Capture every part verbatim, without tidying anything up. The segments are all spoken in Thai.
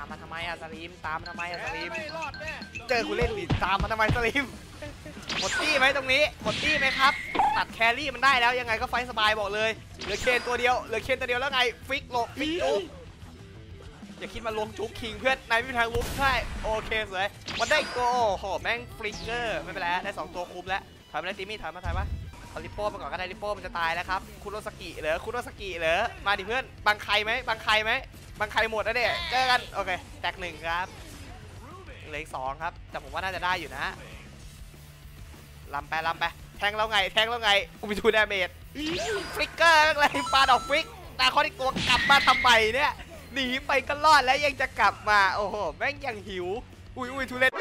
ามมาทำไมอะสลีมตามมาทำไมอะสลีมเจอกูเล่นดิตามมาทำไมสลีมหมดตี้ไหมตรงนี้หมดตี้ไหมครับตัดแครี่มันได้แล้วยังไงก็ไฟสบายบอกเลยเหลือเคนตัวเดียวเหลือเคนตัวเดียวแล้วไงฟิกโลฟิกจุ๊บอย่าคิดมาลงจุ๊บคิงเพื่อนนายไม่มีทางลุกใช่โอเคสวยมันได้โกโหแม่งฟลิกเกอร์ไม่เป็นไรได้สองตัวคุมแล้วทำอะไรตีมี่ทำมาทำมาเอาลิปโป้มาก่อนก็ได้ลิปโป้มันจะตายแล้วครับคุโรสกิเหรอคุโรสกิเหรอมาดิเพื่อนบังใครไหมบังใครไหมบังใครหมดแล้วเนี่ยเจอกันโอเคแตกหนึ่งครับเหลืออีกสองครับแต่ผมว่าน่าจะได้อยู่นะลำไปลำไปแทงแล้วไงแทงแล้วไงกูมีทูดาเมจฟลิกเกอร์อะไรปลาดอกฟลิกตาข้อที่ตัวกลับมาทำไมเนี่ยหนีไปก็รอดแล้วยังจะกลับมาโอ้โหแม่งยังหิวอุ้ยอุ้ยทุเรศ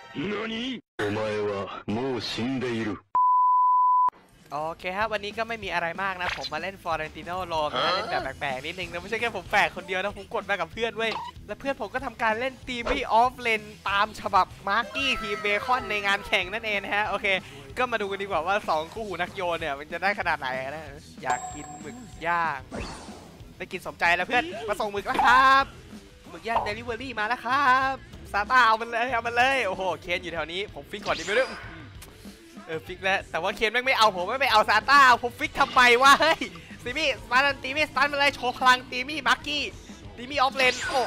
โอเคครับวันนี้ก็ไม่มีอะไรมากนะผมมาเล่นฟอร์เรนติโน่โรมนะเล่นแบบแปลกๆนิดนึงนะไม่ใช่แค่ผมแปลกคนเดียวนะผมกดมากับเพื่อนเว้ยและเพื่อนผมก็ทำการเล่นตีมี่ออฟเลนตามฉบับมาร์กี้ทีมเบคอนในงานแข่งนั่นเองนะฮะโอเคก็มาดูกันดีกว่าว่าสองคู่หูนักโยนเนี่ยมันจะได้ขนาดไหนนะอยากกินหมึกย่างได้กินสมใจแล้วเพื่อนมาส่งหมึกแล้วครับหมึกย่างเดลิเวอรี่มาแล้วครับซาต้าเอามันเลยเอามันเลยโอ้โหเคนอยู่แถวนี้ผมฟิกก่อนดีไหมด้วยเออฟิกแล้วแต่ว่าเคนไม่ไม่เอาผมไม่ไปเอาซาต้าผมฟิกทำไมวะเฮ้ยตีมี่สตาร์ตีมี่สตาร์มาเลยโชว์พลังตีมี่มาร์กี้ตีมี่ออฟเลนโอ้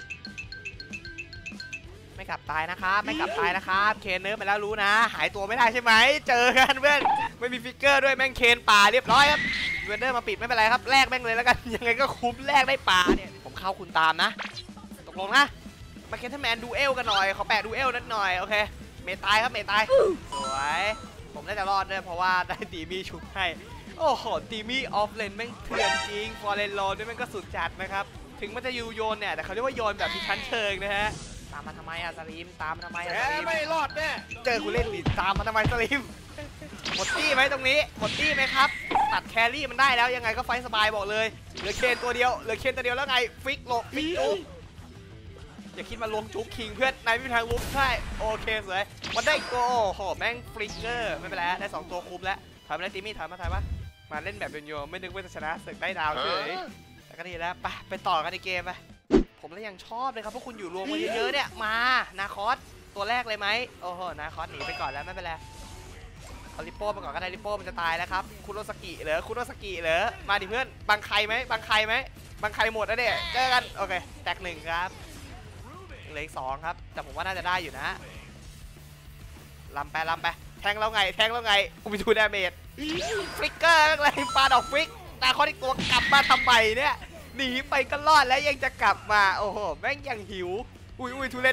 ไม่กลับตายนะครับไม่กลับตายนะครับเคนเนิร์ฟไปแล้วรู้นะหายตัวไม่ได้ใช่ไหมเจอกันเพื่อนไม่มีฟิกเกอร์ด้วยแม่งเคนป่าเรียบร้อยครับเวนเดอร์มาปิดไม่เป็นไรครับแลกแม่งเลยแล้วกันยังไงก็คุ้มแลกได้ป่าเนี่ยผมเข้าคุณตามนะตกลงนะมาเคนทันแมนดูเอลกันหน่อยขอแปะดูเอลนิดหน่อยโอเคเมตายครับเมตายสวยผมน่าจะรอดด้วยเพราะว่าได้ตีมี่ชุบให้โอ้โหตีมี่ออฟเลนแม่งเถื่อนจริงฟอร์เรนโลด้วยแม่งก็สุดจัดนะครับถึงมันจะยูโยนเนี่ยแต่เขาเรียกว่าโยนแบบมีชั้นเชิงนะฮะตามมาทำไมอะสลีมตามมาทำไมอะสลีมไม่รอดแน่เจอกูเล่นดิตามมาทำไมสลีมหมดตี้ไหมตรงนี้หมดตี้ไหมครับตัดแครี่มันได้แล้วยังไงก็ไฟสบายบอกเลยเหลือเคนตัวเดียวเหลือเคนตัวเดียวแล้วไงฟิกโลฟิกจุ๊บอย่าคิดมาลงจุ๊บคิงเพื่อนนายไม่มีทางลุกใช่โอเคสวยมันได้โกโหแม่งฟลิกเกอร์ไม่เป็นไรได้สองตัวคุมแล้วทำอะไรตีมี่ทำมาทำมามาเล่นแบบโยนไม่นึกว่าจะชนะศึกได้ดาวเฉยแต่ก็ดีแล้วไปไปต่อกันในเกมไปผมแล้วยังชอบเลยครับพวกคุณอยู่รวมกันเยอะๆเนี่ยมานาคอสตัวแรกเลยไหมโอ้โหนาคอสหนีไปก่อนแล้วไม่เป็นไรเอาลิปโป้มาก่อนก็ได้ลิปโป้มันจะตายแล้วครับคุโรสกิเหรอคุโรสกิเหรอมาดิเพื่อนบังใครไหมบังใครไหมบังใครหมดแล้วเนี่ยเจอกันโอเคแตกหนึ่งครับเหลืออีกสองครับแต่ผมว่าน่าจะได้อยู่นะลำไปลำไปแทงแล้วไงแทงแล้วไงกูมีทูดาเมจฟลิกเกอร์อะไรปลาดอกฟลิกตาข้อที่ตัวกลับมาทำไมเนี่ยหนีไปก็รอดแล้วยังจะกลับมาโอ้โหแม่งยังหิวอุ้ยอุ้ยทุเรศ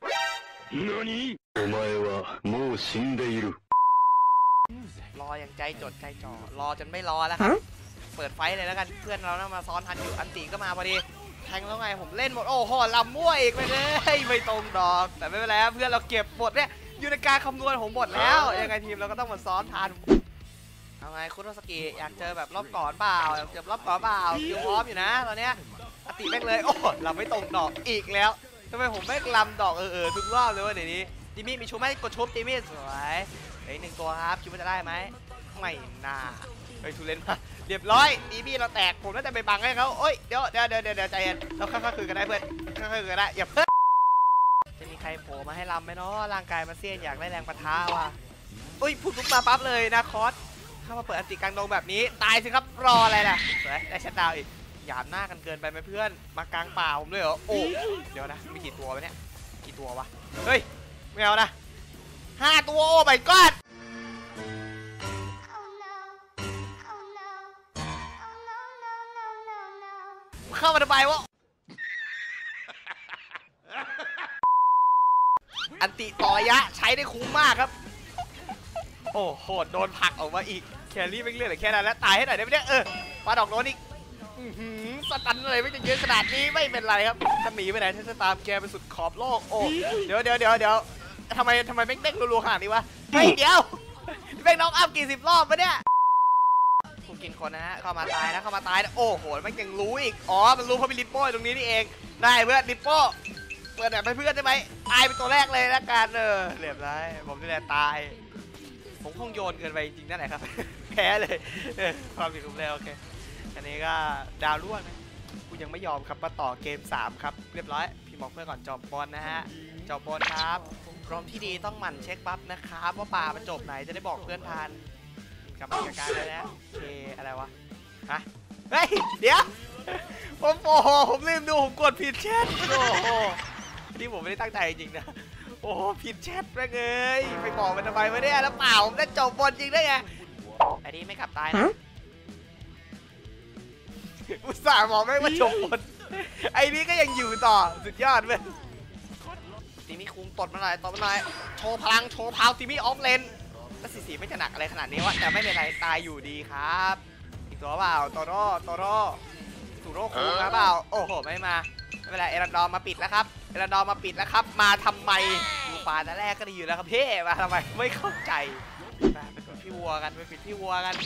รออย่างใจจดใจจ่อรอจนไม่รอแล้วครับเปิดไฟเลยแล้วกันเพื่อนเรานะมาซ้อนทันอยู่อันตีก็มาพอดีแทงแล้วไงผมเล่นหมดโอ้โหลำมั่วอีกไปเลยไม่ตรงดอกแต่ไม่เป็นไรเพื่อนเราเก็บหมดเนี่ยอยู่ในการคำนวณของหมดแล้วยังไงทีมเราก็ต้องมาซ้อนทันเอาไงคุโรสกิอยากเจอแบบรอบก่อนเปล่าอยากเจอรอบก่อนเปล่าคิวพร้อมอยู่นะตอนเนี้ยอติแม่งเลยโอ้เราไม่ตรงดอกอีกแล้วทำไมผมไม่ลำดอกเออเออทุกรอบเลยวะเดี๋ยวนี้ดิมี่มีชูไหมกดชุบดิมี่สวยเฮ้ยหนึ่งตัวครับคิดว่าจะได้ไหมไม่น่าเฮ้ยทุเรศมาเรียบร้อยดิมี่เราแตกผมน่าจะไปบังให้เขาโอ้ยเดี๋ยวเดี๋ยวเดี๋ยวเดี๋ยวใจเย็นเราค่อยๆคุยกันได้เพื่อนค่อยๆคุยกันได้อย่าเพิ่งจะมีใครโผล่มาให้ลำไหมเนาะร่างกายมาเสี้ยนอยากได้แรงปะทะว่ะอุ้ยพูดปุ๊บมาปั๊บเลยนะคอสเข้ามาเปิดอันติกลางดงแบบนี้ตายสิครับรออะไรล่ะได้ชัดดาวอีกหยาบหน้ากันเกินไปไหมเพื่อนมากลางป่าผมเลยเหรอโอ้เดี๋ยวนะมีกี่ตัววะเนี่ยกี่ตัววะเฮ้ยไม่เอานะห้าตัวโอ้ my god เข้ามาทำไมวะอันติต่อยะใช้ได้คุ้มมากครับโอ้โหโดนผลักออกมาอีกแครี่ไม่เลือกแต่แค่นั้นแล้วตายให้หน่อยได้ไหมเนี่ยเออมาดอกโดนอีกสตันเลยไม่จะเยอะขนาดนี้ไม่เป็นไรครับจะหนีไปไหนถ้าจะตามแกไปสุดขอบโลกโอ้เดี๋ยวเดี๋ยวเดี๋ยวเดี๋ยวทำไมทำไมแม่งเด้งรัวๆขนาดนี้วะเฮ้ยเดี๋ยวแม่งน็อกอัพกี่สิบรอบปะเนี่ยกูกินคนนะฮะเข้ามาตายนะเข้ามาตายนะโอ้โหแม่งยังรู้อีกอ๋อมันรู้เพราะมีลิปโป้ตรงนี้นี่เองได้เพื่อนลิปโป้เปิดแบบให้เพื่อนได้ไหมตายเป็นตัวแรกเลยละกันเออเรียบร้อยผมนี่แหละตายผมคงโยนเกินไปจริงๆนั่นแหละครับแพ้เลยความผิดผมแล้วโอเคอันนี้ก็ดาวร่วงนะกูยังไม่ยอมครับมาต่อเกมสามครับเรียบร้อยพิพี่บอกเพื่อนก่อนจบบอลนะฮะจบบอลครับพร้อมที่ดีต้องหมั่นเช็คบัฟนะครับว่าป่ามันจบไหนจะได้บอกเพื่อนทันกลับมาจัดการเลยนะโอเคอะไรวะฮะเฮ้ยเดี๋ยวผมโอ้โหผมลืมดูผมกดผิดแชทโอ้โหนี่ผมไม่ได้ตั้งใจจริงๆนะโอ้โหผิดแชทไปเลยไปบอกมันทำไมไม่ได้แล้วเปล่าผมได้จบบอลจริงได้ไงไอ้นี่ไม่กลับตายนะอุตส่าห์บอกไม่ว่าจบบอลไอ้นี่ก็ยังอยู่ต่อสุดยอดเลยตีมี่คุงตดมาหน่อยตดมาหน่อยโชว์พลังโชว์พาวตีมี่ออฟเลนแล้วสีสีไม่จะหนักอะไรขนาดนี้วะแต่ไม่เป็นไรตายอยู่ดีครับอีกตัวเปล่าโตโร่โตโร่ถูโร่คุงนะเปล่าโอ้โหไม่มาไม่เป็นไรเอรันดอร์มาปิดแล้วครับเอรันดอร์มาปิดแล้วครับมาทำไมดูปลาแต่แรกก็ดีอยู่แล้วครับเพ่มาทำไมไม่เข้าใจไปปิดพี่วัวกันไปปิดพี่วัวกัน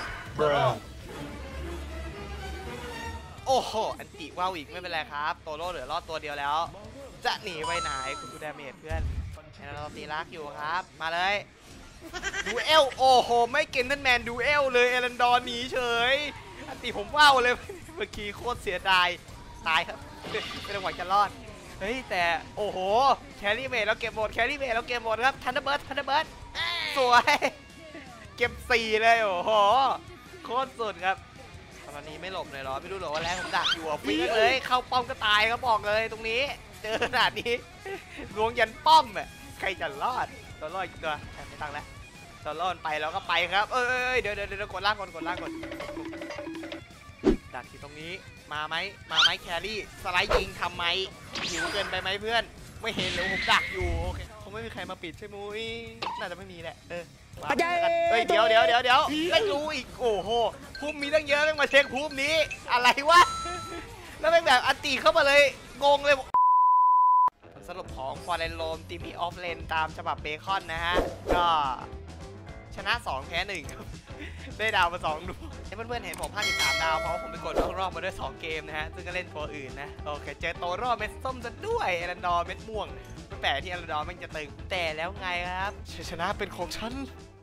โอ้โหอันติว่าวอีกไม่เป็นไรครับโตโร่เหลือรอดตัวเดียวแล้วจะหนีไปไหนคุณดูดาเมจเพื่อนเราตีรักอยู่ครับมาเลยดูเอลโอ้โหไม่เกนเทนแมนดูเอลเลยเอรันดอร์หนีเฉยอันติผมว่าวเลยเมื่อกี้โคตรเสียดายตายครับไม่ต้องหวังจะรอดเฮ้ยแต่โอ้โหแครี่เมจเราเก็บหมดแครี่เมจเราเก็บหมดครับทันเดอร์เบิร์ดทันเดอร์เบิร์ดสวยเก็บสี่เลยโอ้โหโคตรสุดครับตอนนี้ไม่หลบเลยหรอไม่รู้หรอว่าแรงผมดักอยู่อ่ะฟิกเลยเข้าป้อมก็ตายครับบอกเลยตรงนี้เจอขนาดนี้ลวงยันป้อมอ่ะใครจะรอดตัวรอดอีกตัวไม่ตั้งแล้วตัวรอดไปแล้วก็ไปครับเอ้ยเดี๋ยวเดี๋ยวเดี๋ยวกดล่างก่อนกดล่างก่อนดักที่ตรงนี้มาไหมมาไหมแครี่สไลด์ยิงทำไมหิวเกินไปไหมเพื่อนไม่เห็นเลยผมดักอยู่โอเคคงไม่มีใครมาปิดใช่มุ้ยน่าจะไม่มีแหละเออเฮ้ยเดี๋ยวเดี๋ยวเดี๋ยวเดี๋ยวไม่รู้อีกโอ้โหภูมิมีตั้งเยอะต้องมาเช็คภูมินี้อะไรวะแล้วเป็นแบบอันตีเข้ามาเลยงงเลยสรุปของฟอร์เรนโรมทีมพีออฟเลนตามฉบับเบคอนนะฮะก็ชนะสองแพ้หนึ่งได้ดาวมาสองดวงเพื่อนๆเห็นผมห้าสิบสามดาวเพราะผมไปกดรอบมาด้วยสองเกมนะฮะซึ่งก็เล่นตัวอื่นนะโอเคเจอโตโร่เม็ดส้มซะด้วยเอรันดอร์เม็ดม่วงไม่แปลกที่เอรันดอร์มันจะตึงแต่แล้วไงครับชัยชนะเป็นของฉัน